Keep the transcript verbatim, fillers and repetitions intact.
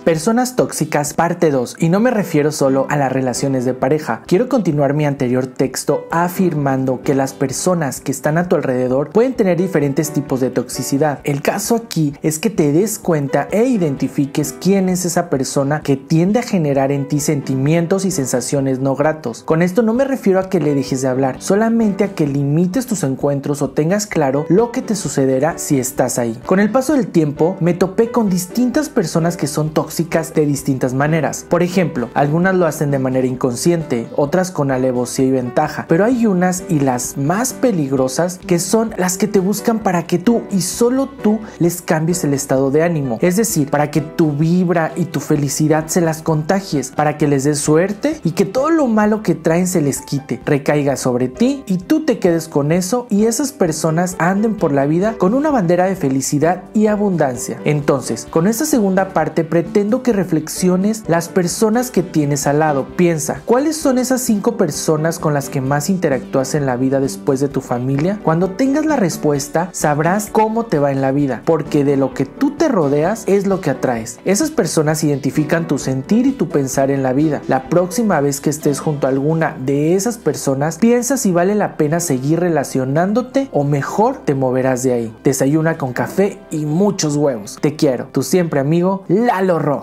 Personas tóxicas parte dos, y no me refiero solo a las relaciones de pareja. Quiero continuar mi anterior texto afirmando que las personas que están a tu alrededor pueden tener diferentes tipos de toxicidad. El caso aquí es que te des cuenta e identifiques quién es esa persona que tiende a generar en ti sentimientos y sensaciones no gratos. Con esto no me refiero a que le dejes de hablar, solamente a que limites tus encuentros o tengas claro lo que te sucederá si estás ahí. Con el paso del tiempo me topé con distintas personas que son tóxicas de distintas maneras. Por ejemplo, algunas lo hacen de manera inconsciente, otras con alevosía y ventaja, pero hay unas, y las más peligrosas, que son las que te buscan para que tú y solo tú les cambies el estado de ánimo, es decir, para que tu vibra y tu felicidad se las contagies, para que les des suerte y que todo lo malo que traen se les quite, recaiga sobre ti y tú te quedes con eso y esas personas anden por la vida con una bandera de felicidad y abundancia. Entonces, con esta segunda parte pretendo que reflexiones las personas que tienes al lado. Piensa, ¿cuáles son esas cinco personas con las que más interactúas en la vida después de tu familia? Cuando tengas la respuesta, sabrás cómo te va en la vida, porque de lo que tú te rodeas es lo que atraes. Esas personas identifican tu sentir y tu pensar en la vida. La próxima vez que estés junto a alguna de esas personas, piensa si vale la pena seguir relacionándote o mejor te moverás de ahí. Desayuna con café y muchos huevos. Te quiero, tu siempre amigo Lalo Romo.